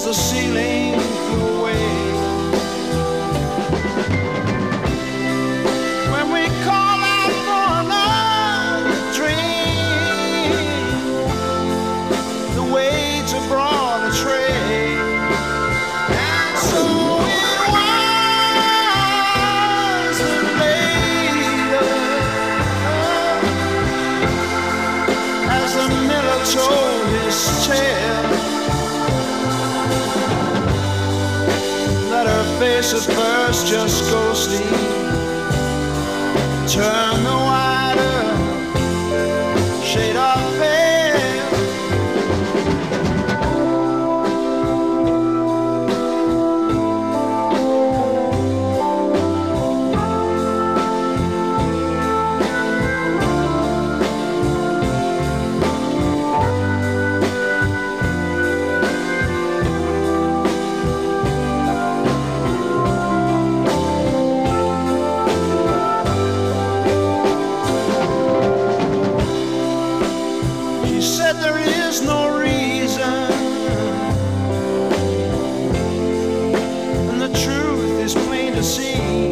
the ceiling flew away. When we call out for another drink, the waiter brought a tray. And so it was later, as the miller told his tale, that her face at first just ghostly turned the wider shade of pale. There is no reason, and the truth is plain to see.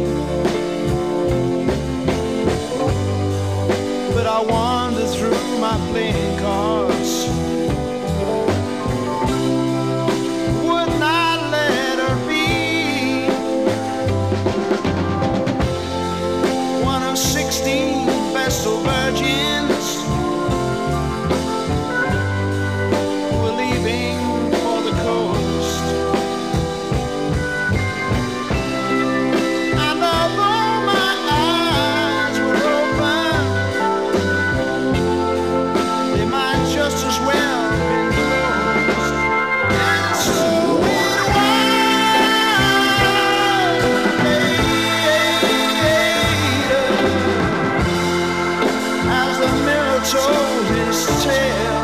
But I wander through my playing cards, would not let her be one of 16 Vestal virgins for the coast. And although my eyes were open, they might just as well be closed. And so it was later, as the mirror told his tale,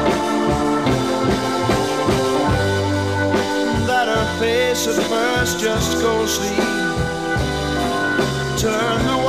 that her face at first just ghostly turned the